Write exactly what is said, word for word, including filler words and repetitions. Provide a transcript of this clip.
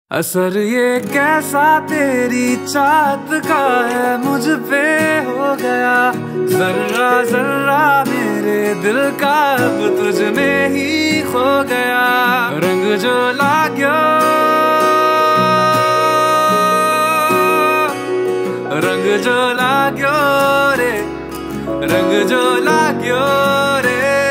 असर ये कैसा तेरी चाहत का है मुझ पे हो गया। जर्रा जर्रा मेरे दिल का अब तुझ में ही खो गया। रंग जो लाग्यो रंग जो लाग्यो रे रंग जो लाग्यो रे